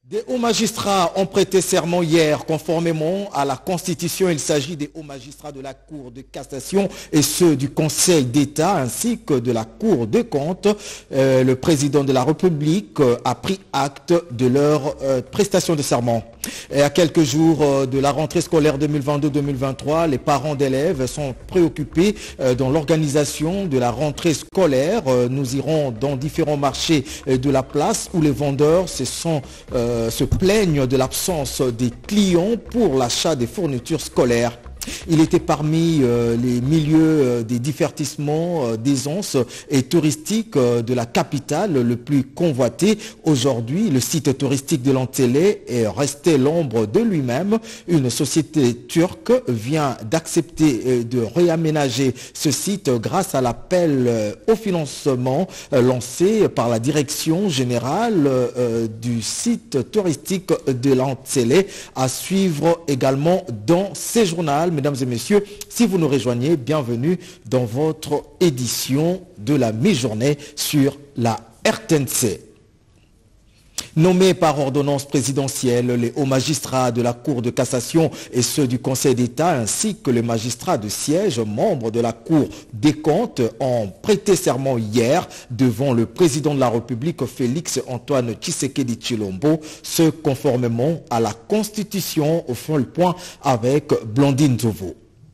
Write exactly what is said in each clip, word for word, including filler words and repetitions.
Des hauts magistrats ont prêté serment hier, conformément à la Constitution. Il s'agit des hauts magistrats de la Cour de cassation et ceux du Conseil d'État ainsi que de la Cour des comptes. Euh, le président de la République euh, a pris acte de leur euh, prestation de serment. Et à quelques jours euh, de la rentrée scolaire deux mille vingt-deux deux mille vingt-trois, les parents d'élèves sont préoccupés euh, dans l'organisation de la rentrée scolaire. Euh, nous irons dans différents marchés euh, de la place où les vendeurs se sont euh, se plaignent de l'absence des clients pour l'achat des fournitures scolaires. Il était parmi euh, les milieux euh, des divertissements, euh, d'aisance et touristiques euh, de la capitale le plus convoité. Aujourd'hui, le site touristique de l'Antélé est resté l'ombre de lui-même. Une société turque vient d'accepter euh, de réaménager ce site grâce à l'appel euh, au financement euh, lancé par la direction générale euh, du site touristique de l'Antélé. À suivre également dans ces journaux. Mesdames et messieurs, si vous nous rejoignez, bienvenue dans votre édition de la mi-journée sur la R T N C. Nommés par ordonnance présidentielle, les hauts magistrats de la Cour de cassation et ceux du Conseil d'État ainsi que les magistrats de siège, membres de la Cour des comptes, ont prêté serment hier devant le président de la République, Félix Antoine Tshisekedi Tshilombo, ce conformément à la Constitution. Au fond, le point avec Blandine Zovo.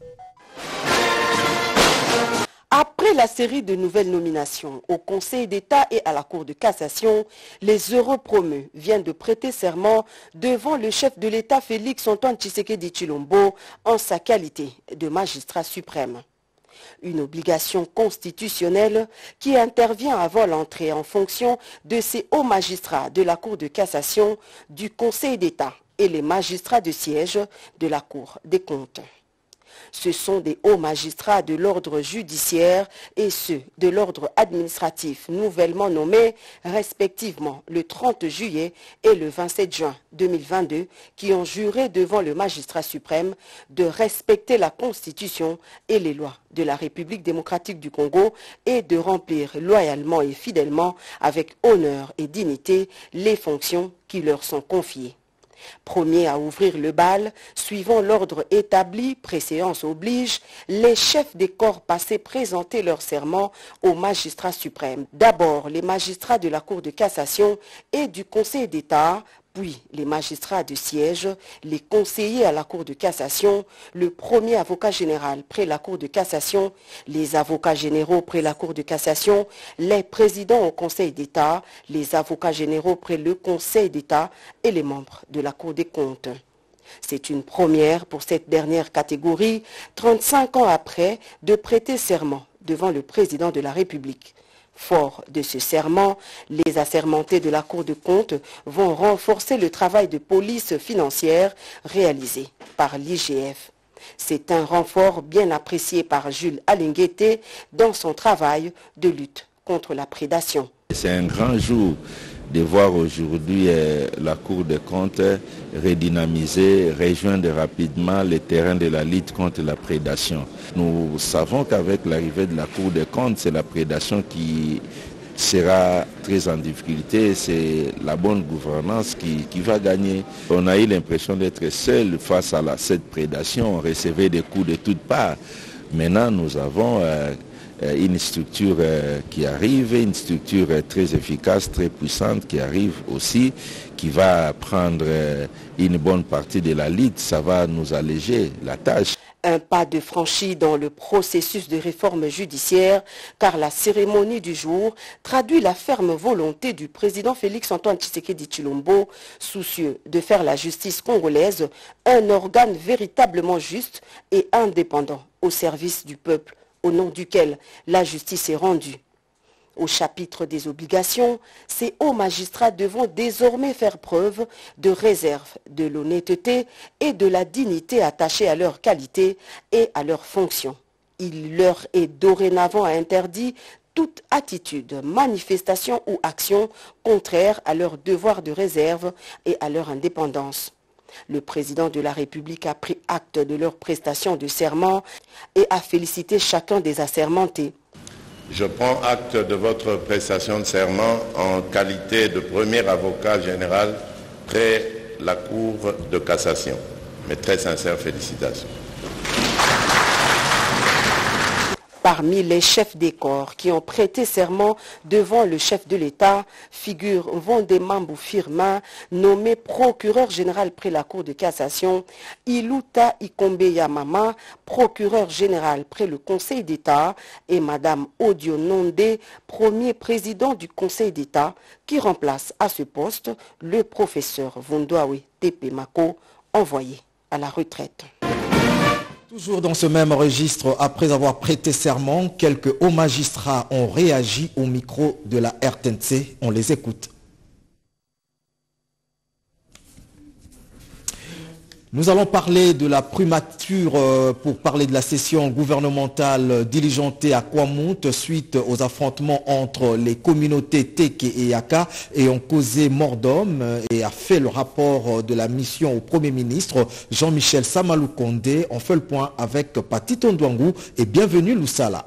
Après la série de nouvelles nominations au Conseil d'État et à la Cour de cassation, les heureux promus viennent de prêter serment devant le chef de l'État Félix Antoine Tshisekedi Tshilombo en sa qualité de magistrat suprême. Une obligation constitutionnelle qui intervient avant l'entrée en fonction de ces hauts magistrats de la Cour de cassation, du Conseil d'État et les magistrats de siège de la Cour des comptes. Ce sont des hauts magistrats de l'ordre judiciaire et ceux de l'ordre administratif nouvellement nommés respectivement le trente juillet et le vingt-sept juin deux mille vingt-deux qui ont juré devant le magistrat suprême de respecter la Constitution et les lois de la République démocratique du Congo et de remplir loyalement et fidèlement avec honneur et dignité les fonctions qui leur sont confiées. Premier à ouvrir le bal, suivant l'ordre établi, préséance oblige, les chefs des corps passés présentaient leur serment aux magistrats suprêmes. D'abord les magistrats de la Cour de cassation et du Conseil d'État, puis les magistrats de siège, les conseillers à la Cour de cassation, le premier avocat général près la Cour de cassation, les avocats généraux près la Cour de cassation, les présidents au Conseil d'État, les avocats généraux près le Conseil d'État et les membres de la Cour des comptes. C'est une première pour cette dernière catégorie, trente-cinq ans après, de prêter serment devant le président de la République. Fort de ce serment, les assermentés de la Cour de compte vont renforcer le travail de police financière réalisé par l'I G F. C'est un renfort bien apprécié par Jules Alinguete dans son travail de lutte contre la prédation. C'est un grand jour de voir aujourd'hui euh, la Cour des comptes redynamiser, rejoindre rapidement le terrain de la lutte contre la prédation. Nous savons qu'avec l'arrivée de la Cour des comptes, c'est la prédation qui sera très en difficulté, c'est la bonne gouvernance qui, qui va gagner. On a eu l'impression d'être seul face à la, cette prédation, on recevait des coups de toutes parts. Maintenant, nous avons euh, une structure qui arrive, une structure très efficace, très puissante qui arrive aussi, qui va prendre une bonne partie de la lutte. Ça va nous alléger la tâche. Un pas de franchi dans le processus de réforme judiciaire, car la cérémonie du jour traduit la ferme volonté du président Félix Antoine Tshisekedi Tshilombo, soucieux de faire la justice congolaise un organe véritablement juste et indépendant au service du peuple, au nom duquel la justice est rendue. Au chapitre des obligations, ces hauts magistrats devront désormais faire preuve de réserve, de l'honnêteté et de la dignité attachée à leur qualité et à leur fonction. Il leur est dorénavant interdit toute attitude, manifestation ou action contraire à leur devoir de réserve et à leur indépendance. Le président de la République a pris acte de leur prestation de serment et a félicité chacun des assermentés. Je prends acte de votre prestation de serment en qualité de premier avocat général Après la Cour de cassation, mes très sincères félicitations. Parmi les chefs des corps qui ont prêté serment devant le chef de l'État figure Vondemambou Firmin, nommé procureur général près la Cour de cassation, Iluta Ikombe Yamama, procureur général près le Conseil d'État, et Madame Odio Nonde, premier président du Conseil d'État, qui remplace à ce poste le professeur Vondoawe Tepemako, envoyé à la retraite. Toujours dans ce même registre, après avoir prêté serment, quelques hauts magistrats ont réagi au micro de la R T N C. On les écoute. Nous allons parler de la primature euh, pour parler de la session gouvernementale diligentée à Kwamout suite aux affrontements entre les communautés Teke et Yaka et ont causé mort d'homme et a fait le rapport de la mission au Premier ministre Jean-Michel Samalou Kondé. On fait le point avec Pati Tondouangou et bienvenue Loussala.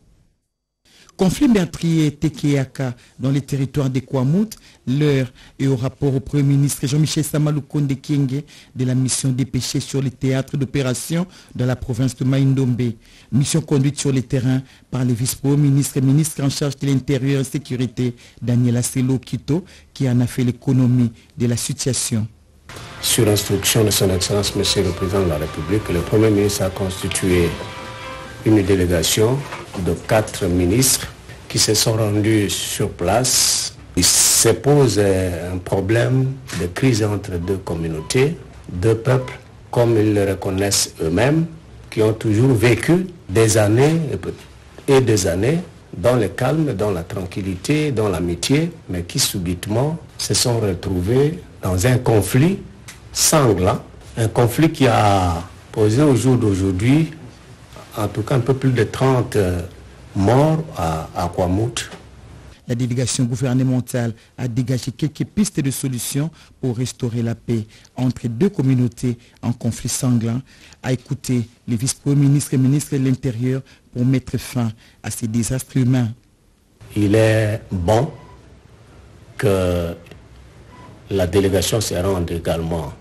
Conflit meurtrier Teke et Yaka dans les territoires de Kwamout, l'heure est au rapport au Premier ministre Jean-Michel Samalou Kondé Kienge de la mission dépêchée sur les théâtres d'opération dans la province de Maïndombe. Mission conduite sur le terrain par le vice-premier ministre et ministre en charge de l'Intérieur et Sécurité, Daniel Asselo Kito, qui en a fait l'économie de la situation. Sur instruction de son Excellence, Monsieur le Président de la République, le Premier ministre a constitué une délégation de quatre ministres qui se sont rendus sur place. Il se pose un problème de crise entre deux communautés, deux peuples, comme ils le reconnaissent eux-mêmes, qui ont toujours vécu des années et des années dans le calme, dans la tranquillité, dans l'amitié, mais qui subitement se sont retrouvés dans un conflit sanglant, un conflit qui a posé au jour d'aujourd'hui en tout cas un peu plus de trente morts à, à Kwamout. La délégation gouvernementale a dégagé quelques pistes de solutions pour restaurer la paix entre deux communautés en conflit sanglant, a écouté le vice-premier ministre et ministre de l'Intérieur pour mettre fin à ces désastres humains. Il est bon que la délégation se rende également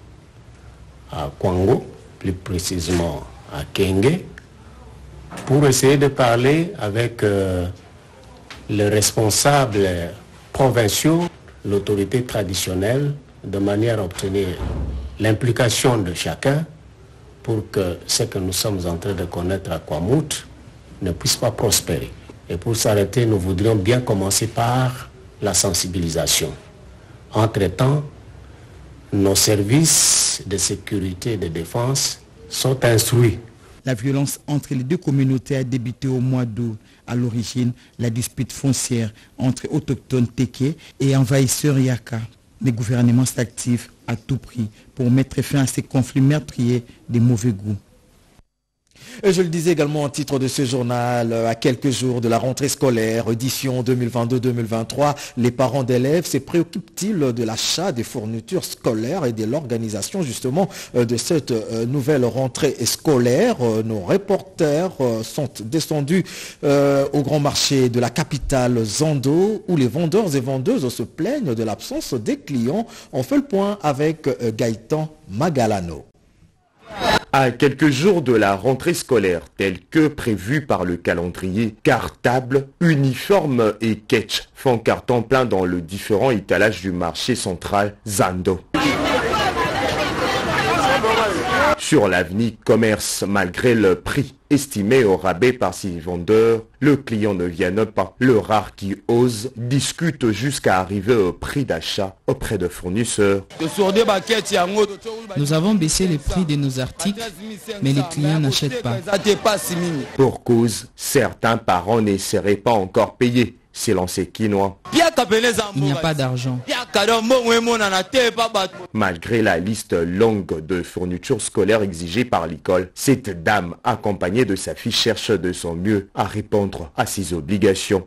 à Kwango, plus précisément à Kenge, pour essayer de parler avec euh, les responsables provinciaux, l'autorité traditionnelle, de manière à obtenir l'implication de chacun pour que ce que nous sommes en train de connaître à Kwamout ne puisse pas prospérer. Et pour s'arrêter, nous voudrions bien commencer par la sensibilisation. Entre-temps, nos services de sécurité et de défense sont instruits. La violence entre les deux communautés a débuté au mois d'août. À l'origine, la dispute foncière entre autochtones Teke et envahisseurs Yaka. Le gouvernement s'active à tout prix pour mettre fin à ces conflits meurtriers de mauvais goût. Et je le disais également en titre de ce journal, à quelques jours de la rentrée scolaire, édition deux mille vingt-deux deux mille vingt-trois, les parents d'élèves se préoccupent-ils de l'achat des fournitures scolaires et de l'organisation justement de cette nouvelle rentrée scolaire? Nos reporters sont descendus au grand marché de la capitale Zando, où les vendeurs et vendeuses se plaignent de l'absence des clients. On fait le point avec Gaëtan Magalano. À quelques jours de la rentrée scolaire, telle que prévue par le calendrier, cartables, uniformes et ketch font carton plein dans le différent étalage du marché central Zando. Sur l'avenue Commerce, malgré le prix estimé au rabais par ces vendeurs, le client ne vient pas. Le rare qui ose discute jusqu'à arriver au prix d'achat auprès de fournisseurs. Nous avons baissé le prix de nos articles, mais les clients n'achètent pas. Pour cause, certains parents ne seraient pas encore payés. C'est lancé quinoa. Il n'y a pas d'argent. Malgré la liste longue de fournitures scolaires exigées par l'école, cette dame, accompagnée de sa fille, cherche de son mieux à répondre à ses obligations.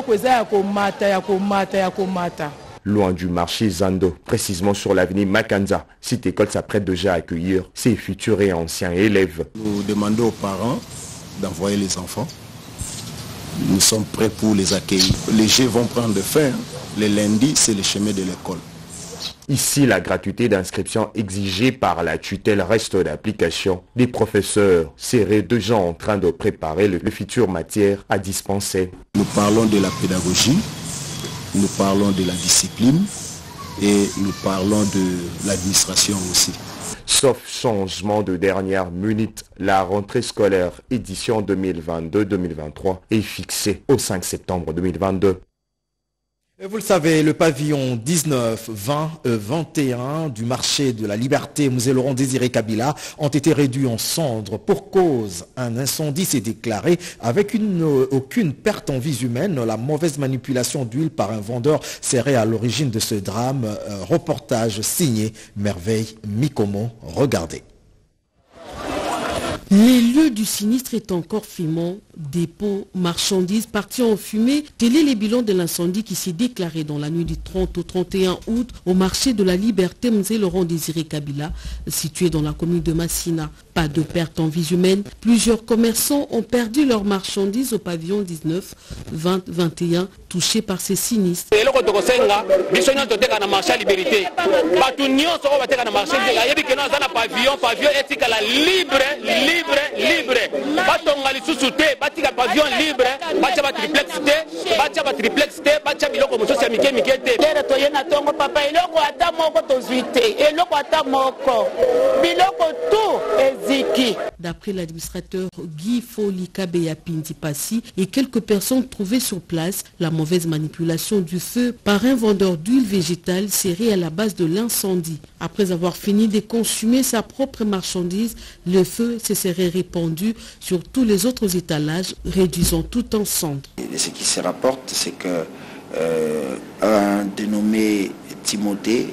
Loin du marché Zando, précisément sur l'avenue Makanza, cette école s'apprête déjà à accueillir ses futurs et anciens élèves. Nous demandons aux parents d'envoyer les enfants. Nous sommes prêts pour les accueillir. Les jeux vont prendre fin. Le lundi, c'est le chemin de l'école. Ici, la gratuité d'inscription exigée par la tutelle reste d'application. Des professeurs seraient déjà en train de préparer le, le futur matière à dispenser. Nous parlons de la pédagogie, nous parlons de la discipline et nous parlons de l'administration aussi. Sauf changement de dernière minute, la rentrée scolaire édition deux mille vingt-deux deux mille vingt-trois est fixée au cinq septembre deux mille vingt-deux. Et vous le savez, le pavillon dix-neuf, vingt, vingt et un du marché de la Liberté Musée Laurent Désiré Kabila ont été réduits en cendres pour cause. Un incendie s'est déclaré avec une, euh, aucune perte en vies humaines. La mauvaise manipulation d'huile par un vendeur serait à l'origine de ce drame. Euh, reportage signé Merveille Mikomo. Regardez. Les lieux du sinistre est encore fumant, dépôts, marchandises parties en fumée. Tel est les bilans de l'incendie qui s'est déclaré dans la nuit du trente au trente et un août au marché de la Liberté Musée Laurent Désiré Kabila, situé dans la commune de Massina. Pas de perte en vies humaines. Plusieurs commerçants ont perdu leurs marchandises au pavillon dix-neuf, vingt, vingt et un, touchés par ces sinistres. libre libre batonga lisusu te batika pavillon libre bacha ba triplex te bacha ba triplex te bacha biloko mosusu ya mike mike te lero toyena tongo papa eloko ata moko tozwi te eloko ata moko biloko tout eziki. D'après l'administrateur Guy Folika Beyapindi Passi et quelques personnes trouvées sur place, la mauvaise manipulation du feu par un vendeur d'huile végétale serait à la base de l'incendie. Après avoir fini de consumer sa propre marchandise, le feu se serait répandu sur tous les autres étalages, réduisant tout en cendres. Et ce qui se rapporte, c'est que euh, un dénommé Timothée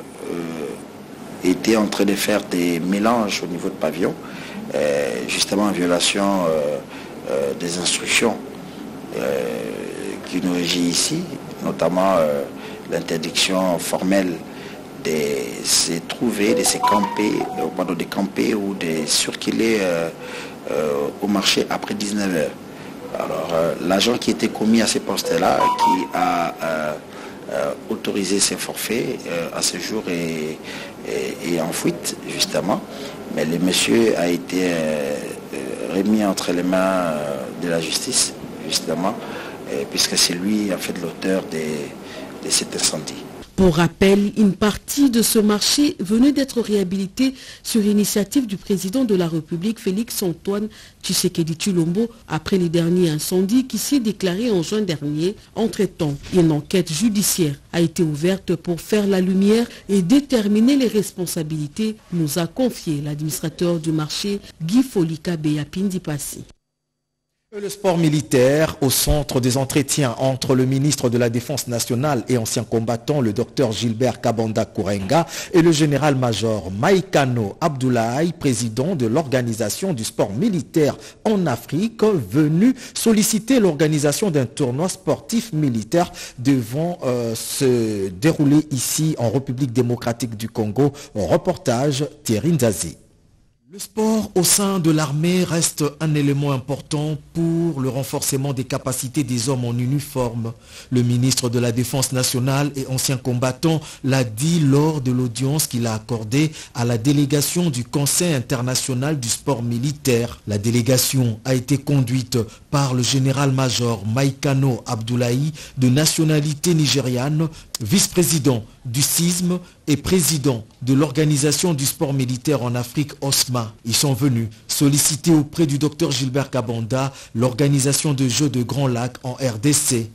euh, était en train de faire des mélanges au niveau de pavillon, euh, justement en violation euh, euh, des instructions euh, qui nous régissent ici, notamment euh, l'interdiction formelle de se trouver, de se camper, euh, pardon, de camper ou de circuler euh, euh, au marché après dix-neuf heures. Alors, euh, l'agent qui était commis à ces postes-là, qui a euh, euh, autorisé ces forfaits, euh, à ce jour est, est, est en fuite, justement. Mais le monsieur a été euh, remis entre les mains de la justice, justement, euh, puisque c'est lui, en fait, l'auteur de, de cet incendie. Pour rappel, une partie de ce marché venait d'être réhabilitée sur initiative du président de la République, Félix Antoine Tshisekedi Tshilombo, après les derniers incendies qui s'est déclaré en juin dernier. Entre-temps, une enquête judiciaire a été ouverte pour faire la lumière et déterminer les responsabilités, nous a confié l'administrateur du marché, Guy Folika Beyapindi Passi. Le sport militaire au centre des entretiens entre le ministre de la Défense nationale et ancien combattant, le docteur Gilbert Kabanda Kourenga, et le général-major Maïkano Abdoulaye, président de l'organisation du sport militaire en Afrique, venu solliciter l'organisation d'un tournoi sportif militaire devant euh, se dérouler ici en République démocratique du Congo. Reportage Thierry Nzazi. Le sport au sein de l'armée reste un élément important pour le renforcement des capacités des hommes en uniforme. Le ministre de la Défense nationale et ancien combattant l'a dit lors de l'audience qu'il a accordée à la délégation du Conseil international du sport militaire. La délégation a été conduite par le général-major Maïkano Abdoulaye, de nationalité nigériane, vice-président du C I S M et président de l'Organisation du sport militaire en Afrique, O S M A. Ils sont venus solliciter auprès du docteur Gilbert Kabanda l'organisation de Jeux de Grand Lac en R D C.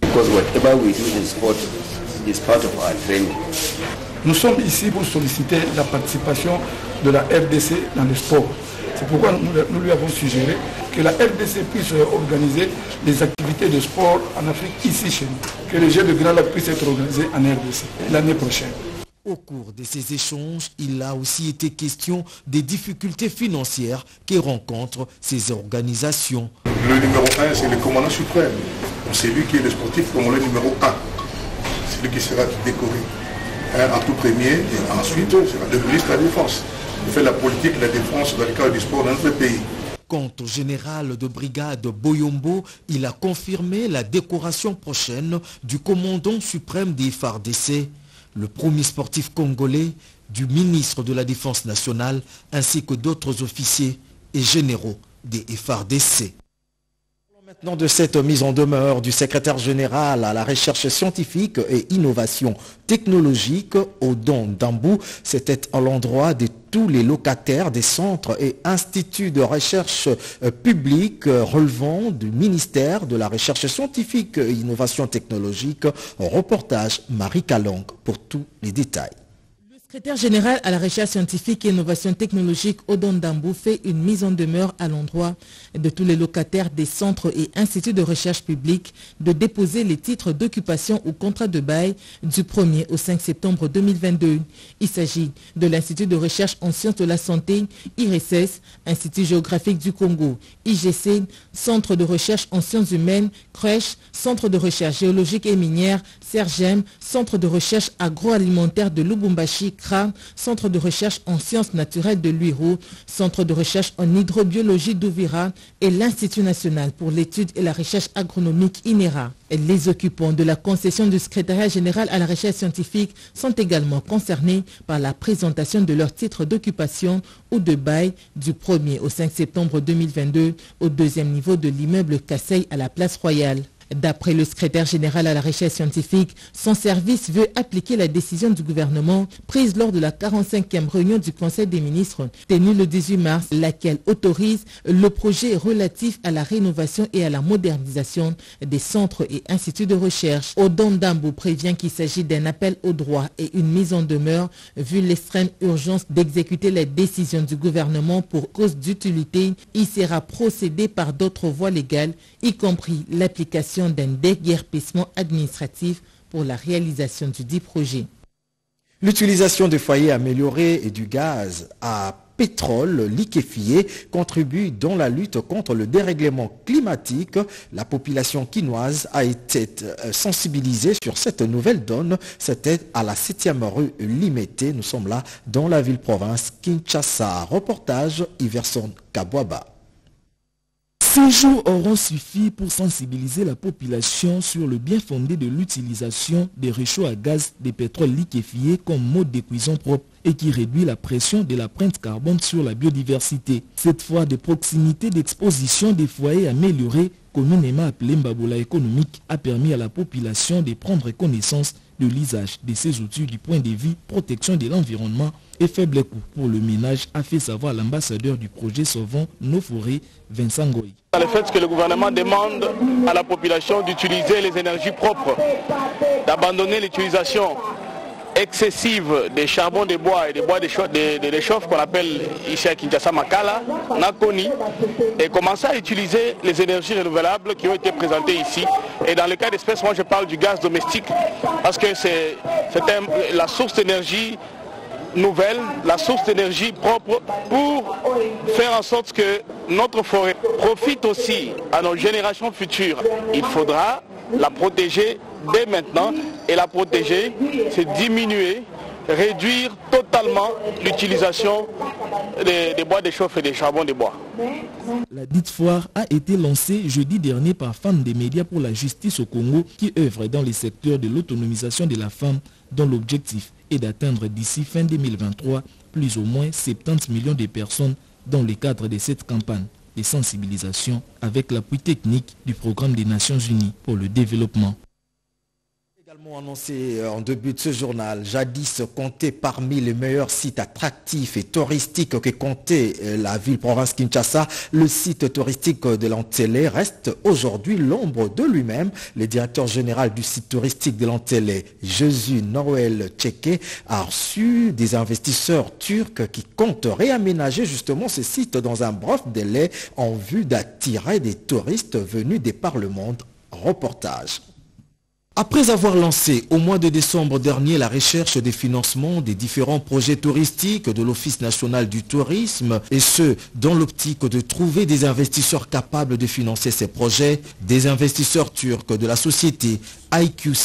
Nous sommes ici pour solliciter la participation de la R D C dans le sport. C'est pourquoi nous, nous lui avons suggéré que la R D C puisse organiser des activités de sport en Afrique ici chez nous. Que les Jeux de Grand Lac puissent être organisés en R D C l'année prochaine. Au cours de ces échanges, il a aussi été question des difficultés financières que rencontrent ces organisations. Le numéro un, c'est le commandant suprême. C'est lui qui est le sportif congolais numéro un. C'est lui qui sera décoré un en tout premier, et ensuite sera le ministre de la Défense. Il fait la politique de la défense dans le cadre du sport dans notre pays. Quant au général de brigade Boyombo, il a confirmé la décoration prochaine du commandant suprême des F A R D C. le premier sportif congolais, du ministre de la Défense nationale ainsi que d'autres officiers et généraux des F R D C. Maintenant de cette mise en demeure du secrétaire général à la recherche scientifique et innovation technologique, Odon Dambou, c'était à l'endroit de tous les locataires des centres et instituts de recherche publics relevant du ministère de la recherche scientifique et innovation technologique. Reportage Marie Kalong pour tous les détails. Le secrétaire général à la recherche scientifique et innovation technologique, Odon Dambou, fait une mise en demeure à l'endroit de tous les locataires des centres et instituts de recherche publique de déposer les titres d'occupation ou contrat de bail du premier au cinq septembre deux mille vingt-deux. Il s'agit de l'Institut de recherche en sciences de la santé, I R S S, Institut géographique du Congo, I G C, Centre de recherche en sciences humaines, Crèche, Centre de recherche géologique et minière, Sergem, Centre de recherche agroalimentaire de Lubumbashi, C R A, Centre de recherche en sciences naturelles de Luiro, Centre de recherche en hydrobiologie d'Ouvira et l'Institut national pour l'étude et la recherche agronomique I N E R A. Et les occupants de la concession du secrétariat général à la recherche scientifique sont également concernés par la présentation de leur titre d'occupation ou de bail du premier au cinq septembre deux mille vingt-deux au deuxième niveau de l'immeuble Kasseil à la place Royale. D'après le secrétaire général à la recherche scientifique, son service veut appliquer la décision du gouvernement prise lors de la quarante-cinquième réunion du Conseil des ministres tenue le dix-huit mars, laquelle autorise le projet relatif à la rénovation et à la modernisation des centres et instituts de recherche. Odon Dambou prévient qu'il s'agit d'un appel au droit et une mise en demeure vu l'extrême urgence d'exécuter les décisions du gouvernement pour cause d'utilité. Il sera procédé par d'autres voies légales, y compris l'application d'un déguerpissement administratif pour la réalisation du dit projet. L'utilisation de foyers améliorés et du gaz à pétrole liquéfié contribue dans la lutte contre le dérèglement climatique. La population quinoise a été sensibilisée sur cette nouvelle donne. C'était à la septième rue Limité. Nous sommes là dans la ville-province Kinshasa. Reportage Iverson Kabwaba. Ces jours auront suffi pour sensibiliser la population sur le bien fondé de l'utilisation des réchauds à gaz de pétrole liquéfié comme mode de cuisson propre et qui réduit la pression de l'empreinte carbone sur la biodiversité. Cette fois de proximité d'exposition des foyers améliorés, communément appelés Mbabola économique, a permis à la population de prendre connaissance de l'usage de ces outils du point de vue protection de l'environnement et faible coût pour le ménage, a fait savoir l'ambassadeur du projet Sauvons nos forêts, Vincent Goy. Le fait que le gouvernement demande à la population d'utiliser les énergies propres, d'abandonner l'utilisation excessive des charbons de bois et des bois de chauffe qu'on appelle ici à Kinshasa Makala, Nakoni, et commencer à utiliser les énergies renouvelables qui ont été présentées ici. Et dans le cas d'espèce, moi je parle du gaz domestique parce que c'est la source d'énergie nouvelle, la source d'énergie propre pour faire en sorte que notre forêt profite aussi à nos générations futures. Il faudra la protéger dès maintenant et la protéger, c'est diminuer, réduire totalement l'utilisation des, des bois de chauffe et des charbons de bois. La dite foire a été lancée jeudi dernier par Femmes des médias pour la justice au Congo qui œuvre dans les secteurs de l'autonomisation de la femme dont l'objectif est d'atteindre d'ici fin deux mille vingt-trois plus ou moins soixante-dix millions de personnes dans le cadre de cette campagne de sensibilisation avec l'appui technique du Programme des Nations Unies pour le développement. Également annoncé en début de ce journal, jadis compté parmi les meilleurs sites attractifs et touristiques que comptait la ville-province Kinshasa, le site touristique de l'Antélé reste aujourd'hui l'ombre de lui-même. Le directeur général du site touristique de l'Antélé, Jésus Noël Tcheke, a reçu des investisseurs turcs qui comptent réaménager justement ce site dans un bref délai en vue d'attirer des touristes venus des par le monde. Reportage. Après avoir lancé au mois de décembre dernier la recherche des financements des différents projets touristiques de l'Office national du tourisme, et ce, dans l'optique de trouver des investisseurs capables de financer ces projets, des investisseurs turcs de la société I Q C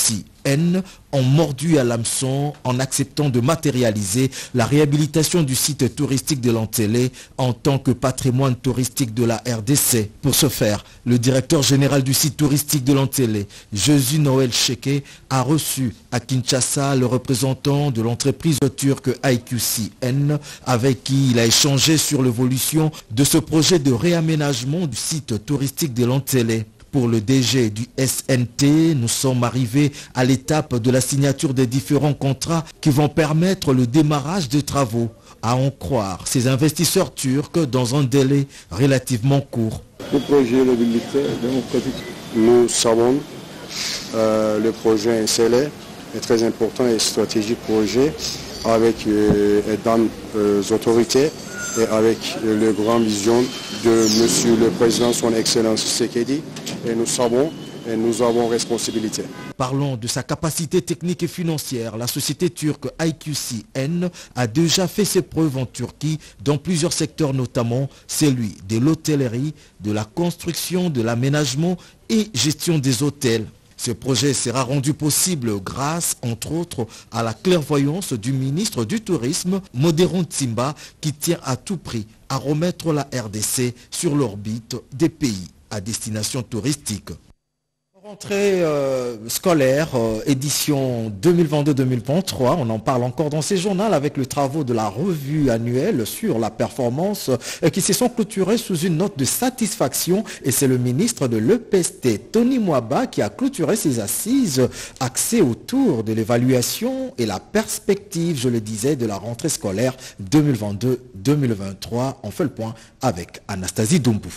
N ont mordu à l'hameçon en acceptant de matérialiser la réhabilitation du site touristique de l'Antélé en tant que patrimoine touristique de la R D C. Pour ce faire, le directeur général du site touristique de l'Antélé, Jésus Noël Cheke, a reçu à Kinshasa le représentant de l'entreprise turque I Q C N avec qui il a échangé sur l'évolution de ce projet de réaménagement du site touristique de l'Antélé. Pour le D G du S N T, nous sommes arrivés à l'étape de la signature des différents contrats qui vont permettre le démarrage des travaux. À en croire ces investisseurs turcs dans un délai relativement court. Le projet de l'habilité démocratique, nous savons euh, le projet S L A est très important et stratégique projet avec euh, dans euh, les autorités et avec euh, la grande vision de Monsieur le Président, son Excellence Tshisekedi. Et nous savons et nous avons responsabilité. Parlons de sa capacité technique et financière. La société turque I Q C N a déjà fait ses preuves en Turquie dans plusieurs secteurs, notamment celui de l'hôtellerie, de la construction, de l'aménagement et gestion des hôtels. Ce projet sera rendu possible grâce, entre autres, à la clairvoyance du ministre du Tourisme, Moderon Tsimba, qui tient à tout prix à remettre la R D C sur l'orbite des pays à destination touristique. Rentrée euh, scolaire, euh, édition deux mille vingt-deux deux mille vingt-trois, on en parle encore dans ces journaux avec les travaux de la revue annuelle sur la performance euh, qui se sont clôturés sous une note de satisfaction et c'est le ministre de l'E P S T, Tony Mwaba, qui a clôturé ses assises axées autour de l'évaluation et la perspective, je le disais, de la rentrée scolaire deux mille vingt-deux deux mille vingt-trois. On fait le point avec Anastasie Doumbou.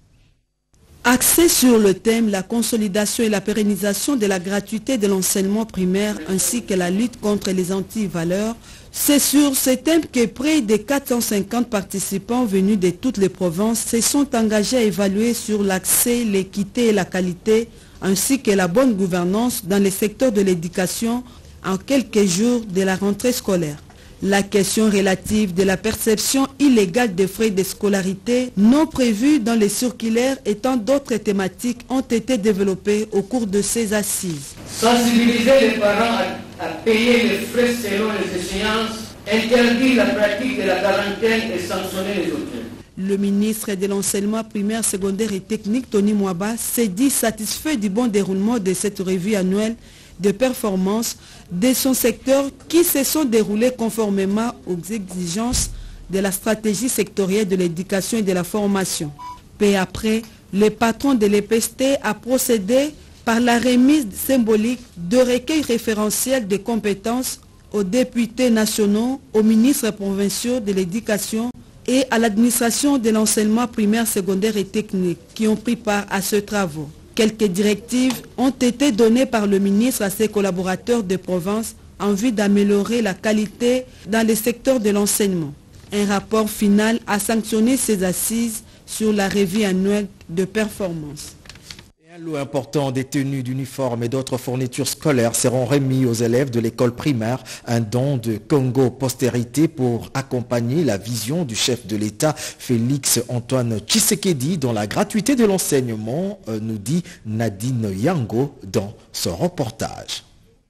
Axé sur le thème la consolidation et la pérennisation de la gratuité de l'enseignement primaire ainsi que la lutte contre les antivaleurs, c'est sur ce thème que près de quatre cent cinquante participants venus de toutes les provinces se sont engagés à évaluer sur l'accès, l'équité et la qualité ainsi que la bonne gouvernance dans les secteurs de l'éducation en quelques jours de la rentrée scolaire. La question relative de la perception illégale des frais de scolarité non prévus dans les circulaires et tant d'autres thématiques ont été développées au cours de ces assises. Sensibiliser les parents à, à payer les frais selon les échéances, interdire la pratique de la quarantaine et sanctionner les auteurs. Le ministre de l'enseignement primaire, secondaire et technique, Tony Mwaba, s'est dit satisfait du bon déroulement de cette revue annuelle de performance de son secteur qui se sont déroulés conformément aux exigences de la stratégie sectorielle de l'éducation et de la formation. Peu après, le patron de l'E P S T a procédé par la remise symbolique de recueils référentiels de compétences aux députés nationaux, aux ministres provinciaux de l'éducation et à l'administration de l'enseignement primaire, secondaire et technique qui ont pris part à ce travaux. Quelques directives ont été données par le ministre à ses collaborateurs de province en vue d'améliorer la qualité dans les secteurs de l'enseignement. Un rapport final a sanctionné ces assises sur la revue annuelle de performance. Un lot important des tenues d'uniformes et d'autres fournitures scolaires seront remis aux élèves de l'école primaire, un don de Congo Postérité pour accompagner la vision du chef de l'État Félix Antoine Tshisekedi dans la gratuité de l'enseignement, nous dit Nadine Yango dans son reportage.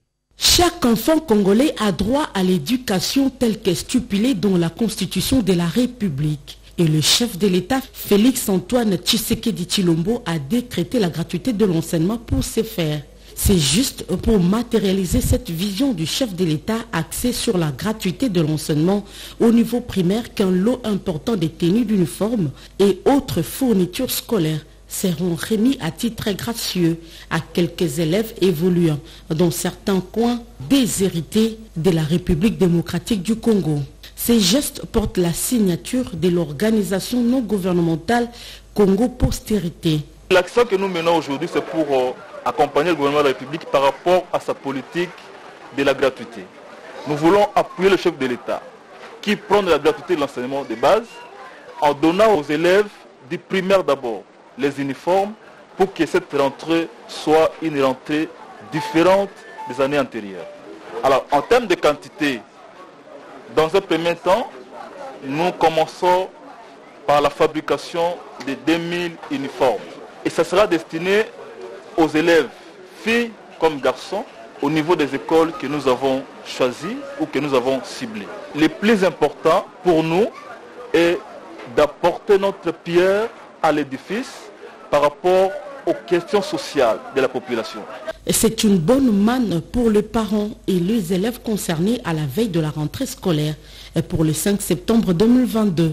Chaque enfant congolais a droit à l'éducation telle qu'est stipulée dans la Constitution de la République. Et le chef de l'État, Félix Antoine Tshisekedi Tshilombo, a décrété la gratuité de l'enseignement pour ce faire. C'est juste pour matérialiser cette vision du chef de l'État axée sur la gratuité de l'enseignement au niveau primaire qu'un lot important de tenues d'uniforme et autres fournitures scolaires seront remis à titre gracieux à quelques élèves évoluant dans certains coins déshérités de la République démocratique du Congo. Ces gestes portent la signature de l'organisation non gouvernementale Congo Postérité. L'action que nous menons aujourd'hui, c'est pour euh, accompagner le gouvernement de la République par rapport à sa politique de la gratuité. Nous voulons appuyer le chef de l'État qui prend de la gratuité de l'enseignement de base en donnant aux élèves du primaire d'abord les uniformes pour que cette rentrée soit une rentrée différente des années antérieures. Alors, en termes de quantité, dans un premier temps, nous commençons par la fabrication de deux mille uniformes. Et ça sera destiné aux élèves, filles comme garçons, au niveau des écoles que nous avons choisies ou que nous avons ciblées. Le plus important pour nous est d'apporter notre pierre à l'édifice par rapport aux questions sociales de la population. C'est une bonne manne pour les parents et les élèves concernés à la veille de la rentrée scolaire pour le cinq septembre deux mille vingt-deux.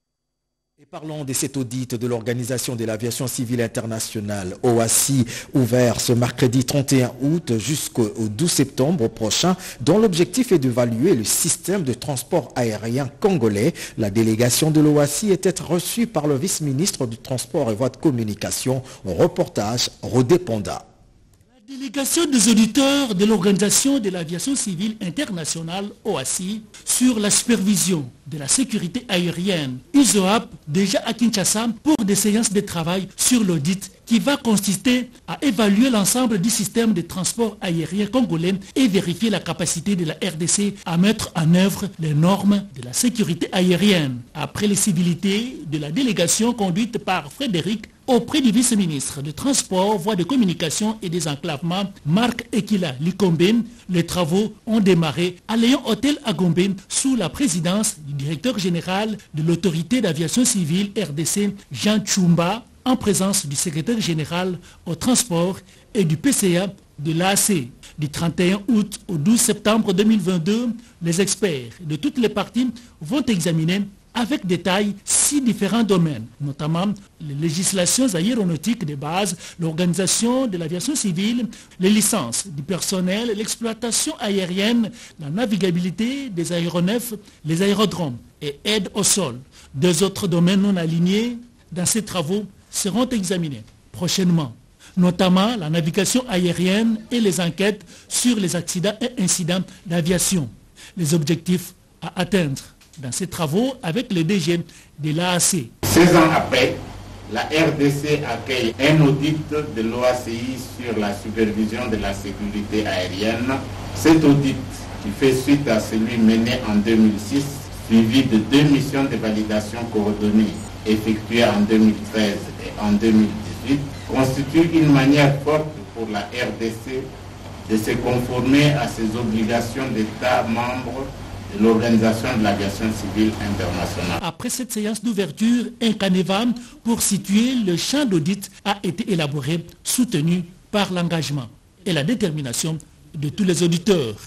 Parlons de cet audit de l'Organisation de l'Aviation Civile Internationale, O A C I, ouvert ce mercredi trente et un août jusqu'au douze septembre prochain, dont l'objectif est d'évaluer le système de transport aérien congolais. La délégation de l'O A C I était reçue par le vice-ministre du Transport et Voies de Communication. Reportage Rodé Ponda. La délégation des auditeurs de l'Organisation de l'Aviation Civile Internationale, O A C I, sur la supervision de la sécurité aérienne, I S O A P, déjà à Kinshasa pour des séances de travail sur l'audit qui va consister à évaluer l'ensemble du système de transport aérien congolais et vérifier la capacité de la R D C à mettre en œuvre les normes de la sécurité aérienne. Après les civilités de la délégation conduite par Frédéric auprès du vice-ministre de Transport, Voies de Communication et des Enclavements, Marc Ekila Likombe, les travaux ont démarré à Léon Hôtel à Gombe sous la présidence du directeur général de l'autorité d'aviation civile R D C, Jean Tchoumba, en présence du secrétaire général au transport et du P C A de l'A C. Du trente et un août au douze septembre deux mille vingt-deux, les experts de toutes les parties vont examiner avec détail six différents domaines, notamment les législations aéronautiques de base, l'organisation de l'aviation civile, les licences du personnel, l'exploitation aérienne, la navigabilité des aéronefs, les aérodromes et aide au sol. Deux autres domaines non alignés dans ces travaux seront examinés prochainement, notamment la navigation aérienne et les enquêtes sur les accidents et incidents d'aviation. Les objectifs à atteindre dans ces travaux avec le D G de l'A A C. seize ans après, la R D C accueille un audit de l'O A C I sur la supervision de la sécurité aérienne. Cet audit, qui fait suite à celui mené en deux mille six, suivi de deux missions de validation coordonnées effectuées en deux mille treize et en deux mille dix-huit, constitue une manière forte pour la R D C de se conformer à ses obligations d'État membre de l'Organisation de l'Aviation Civile Internationale. Après cette séance d'ouverture, un canévam pour situer le champ d'audit a été élaboré, soutenu par l'engagement et la détermination de tous les auditeurs.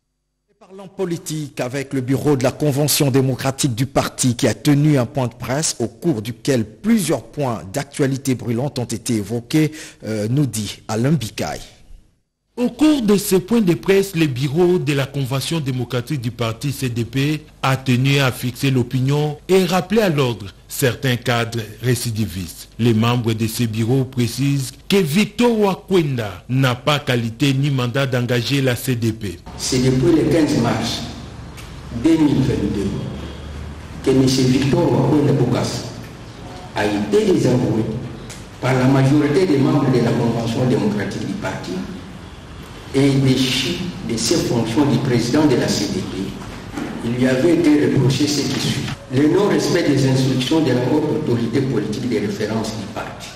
Parlons politique avec le bureau de la Convention démocratique du parti qui a tenu un point de presse au cours duquel plusieurs points d'actualité brûlante ont été évoqués, euh, nous dit Alain Bikaï. Au cours de ce point de presse, le bureau de la Convention démocratique du parti C D P a tenu à fixer l'opinion et rappeler à l'ordre certains cadres récidivistes. Les membres de ce bureau précisent que Victor Wakwenda n'a pas qualité ni mandat d'engager la C D P. C'est depuis le quinze mars deux mille vingt-deux que M. Victor Wakwenda Boukas a été désavoué par la majorité des membres de la Convention démocratique du parti et déchu de ses fonctions du président de la C D P. Il lui avait été reproché ce qui suit. Le non-respect des instructions de la haute autorité politique de référence du parti.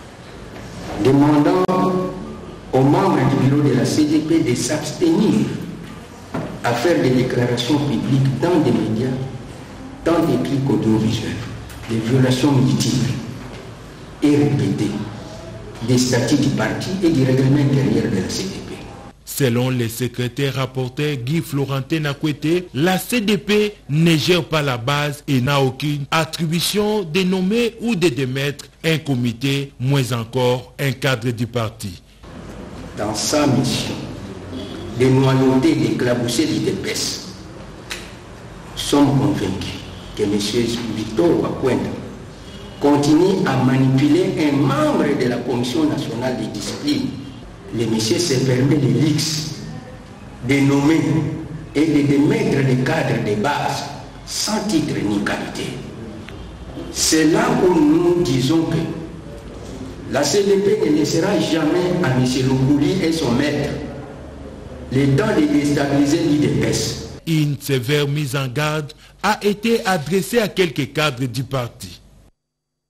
Demandant aux membres du bureau de la C D P de s'abstenir à faire des déclarations publiques dans des médias, tant écrits qu'audiovisuels, des violations multiples et répétées des statuts du parti et du règlement intérieur de la C D P. Selon le secrétaire rapporteur Guy Florentin Nakwete, la C D P ne gère pas la base et n'a aucune attribution de nommer ou de démettre un comité, moins encore un cadre du parti. Dans sa mission de noyauté et d'éclabousser du D P S, nous sommes convaincus que M. Victor Wakwenda continue à manipuler un membre de la Commission nationale de discipline. Le monsieur se permet de l'X, de nommer et de démettre des cadres de base sans titre ni qualité. C'est là où nous disons que la C D P ne laissera jamais à M. Loukouli et son maître le temps de déstabiliser l'I D P S. Une sévère mise en garde a été adressée à quelques cadres du parti.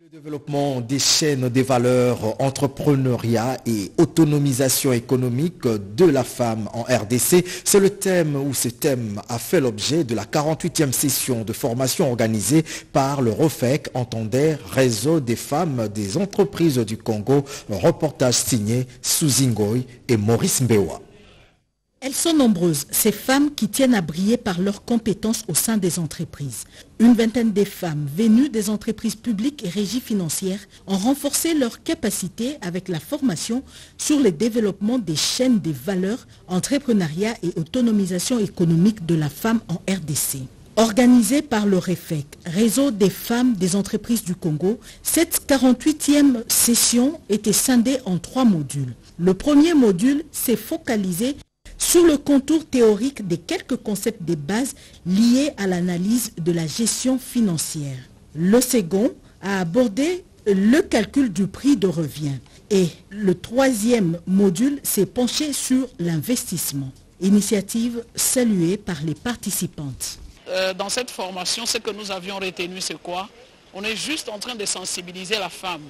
Le développement des chaînes des valeurs, entrepreneuriat et autonomisation économique de la femme en R D C, c'est le thème ou ce thème a fait l'objet de la quarante-huitième session de formation organisée par le ROFEC, entendait Réseau des femmes des entreprises du Congo, un reportage signé Suzy Ngoy et Maurice Mbewa. Elles sont nombreuses, ces femmes qui tiennent à briller par leurs compétences au sein des entreprises. Une vingtaine de femmes venues des entreprises publiques et régies financières ont renforcé leurs capacités avec la formation sur le développement des chaînes des valeurs, entrepreneuriat et autonomisation économique de la femme en R D C. Organisée par le REFEC, Réseau des femmes des entreprises du Congo, cette quarante-huitième session était scindée en trois modules. Le premier module s'est focalisé sur le contour théorique des quelques concepts de base liés à l'analyse de la gestion financière. Le second a abordé le calcul du prix de revient. Et le troisième module s'est penché sur l'investissement. Initiative saluée par les participantes. Euh, dans cette formation, ce que nous avions retenu, c'est quoi? On est juste en train de sensibiliser la femme.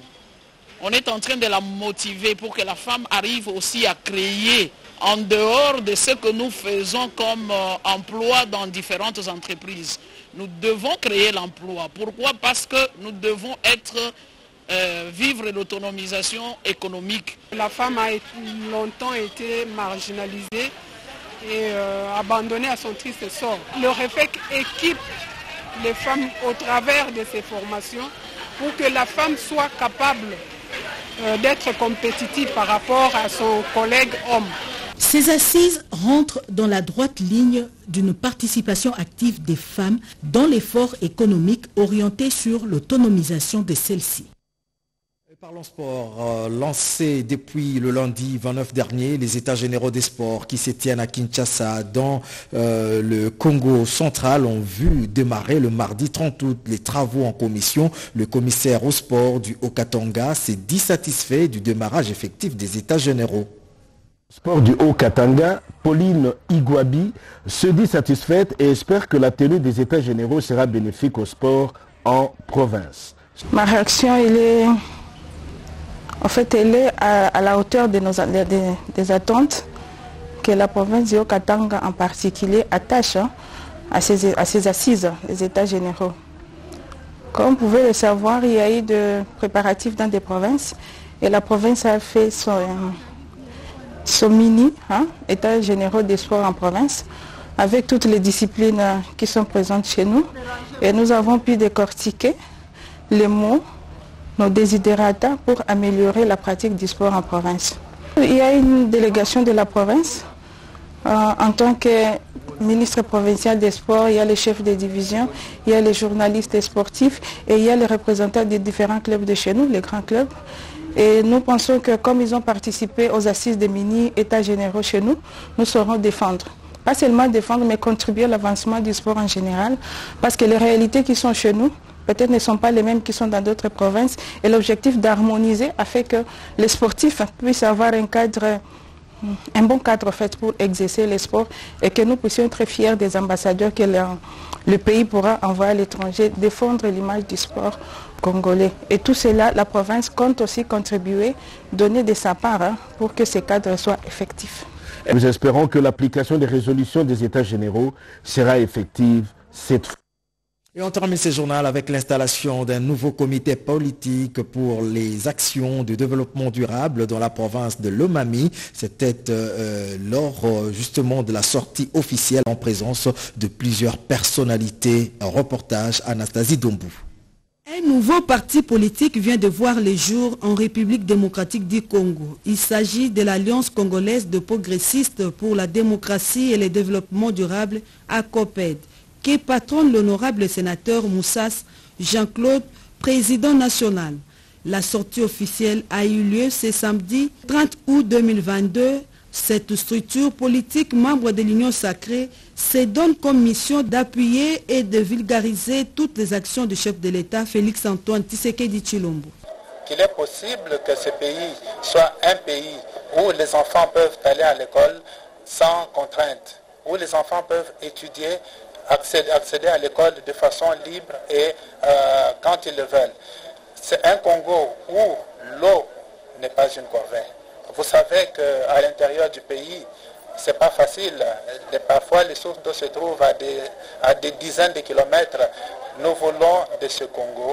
On est en train de la motiver pour que la femme arrive aussi à créer en dehors de ce que nous faisons comme euh, emploi dans différentes entreprises. Nous devons créer l'emploi. Pourquoi? Parce que nous devons être, euh, vivre l'autonomisation économique. La femme a longtemps été marginalisée et euh, abandonnée à son triste sort. Le REFEC équipe les femmes au travers de ces formations pour que la femme soit capable euh, d'être compétitive par rapport à son collègue homme. Ces assises rentrent dans la droite ligne d'une participation active des femmes dans l'effort économique orienté sur l'autonomisation de celles-ci. Parlons sport, euh, lancé depuis le lundi vingt-neuf dernier, les états généraux des sports qui se tiennent à Kinshasa dans euh, le Congo central ont vu démarrer le mardi trente août les travaux en commission. Le commissaire au sport du Haut-Katanga s'est dit satisfait du démarrage effectif des états généraux. Sport du Haut-Katanga, Pauline Igwabi se dit satisfaite et espère que la tenue des états généraux sera bénéfique au sport en province. Ma réaction, elle est, en fait, elle est à, à la hauteur de nos, des, des attentes que la province du Haut-Katanga en particulier attache hein, à, ces, à ces assises des états généraux. Comme vous pouvez le savoir, il y a eu des préparatifs dans des provinces et la province a fait son... Euh, son mini hein, état généraux des sports en province avec toutes les disciplines euh, qui sont présentes chez nous et nous avons pu décortiquer les mots, nos desiderata pour améliorer la pratique du sport en province. Il y a une délégation de la province euh, en tant que ministre provincial des sports, il y a les chefs de division, il y a les journalistes sportifs et il y a les représentants des différents clubs de chez nous, les grands clubs. Et nous pensons que comme ils ont participé aux assises des mini-états généraux chez nous, nous saurons défendre. Pas seulement défendre, mais contribuer à l'avancement du sport en général. Parce que les réalités qui sont chez nous, peut-être ne sont pas les mêmes qui sont dans d'autres provinces. Et l'objectif d'harmoniser a fait que les sportifs puissent avoir un cadre, un bon cadre fait pour exercer les sports et que nous puissions être fiers des ambassadeurs que le, le pays pourra envoyer à l'étranger, défendre l'image du sport congolais. Et tout cela, la province compte aussi contribuer, donner de sa part hein, pour que ces cadres soient effectifs. Nous espérons que l'application des résolutions des états généraux sera effective cette fois. Et on termine ce journal avec l'installation d'un nouveau comité politique pour les actions de développement durable dans la province de Lomami. C'était euh, lors euh, justement de la sortie officielle en présence de plusieurs personnalités. Un reportage, Anastasie Dombou. Un nouveau parti politique vient de voir le jour en République démocratique du Congo. Il s'agit de l'Alliance congolaise de progressistes pour la démocratie et le développement durable, ACOPED, qui patronne l'honorable sénateur Moussas Jean-Claude, président national. La sortie officielle a eu lieu ce samedi trente août deux mille vingt-deux. Cette structure politique, membre de l'Union sacrée, se donne comme mission d'appuyer et de vulgariser toutes les actions du chef de l'État, Félix Antoine Tshisekedi Tshilombo. Qu'il est possible que ce pays soit un pays où les enfants peuvent aller à l'école sans contrainte, où les enfants peuvent étudier, accéder, accéder à l'école de façon libre et euh, quand ils le veulent. C'est un Congo où l'eau n'est pas une corvée. Vous savez qu'à l'intérieur du pays, ce n'est pas facile. Et parfois, les sources d'eau se trouvent à des, à des dizaines de kilomètres. Nous voulons de ce Congo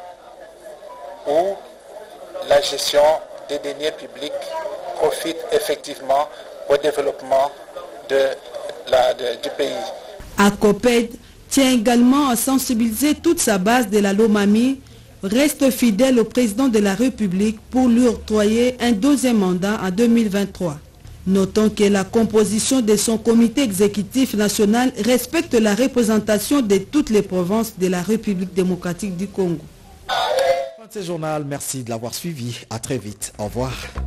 où la gestion des deniers publics profite effectivement au développement de la, de, du pays. ACOPED tient également à sensibiliser toute sa base de la Lomami, reste fidèle au président de la République pour lui octroyer un deuxième mandat en deux mille vingt-trois. Notons que la composition de son comité exécutif national respecte la représentation de toutes les provinces de la République démocratique du Congo. Fin de ce journal, merci de l'avoir suivi. À très vite. Au revoir.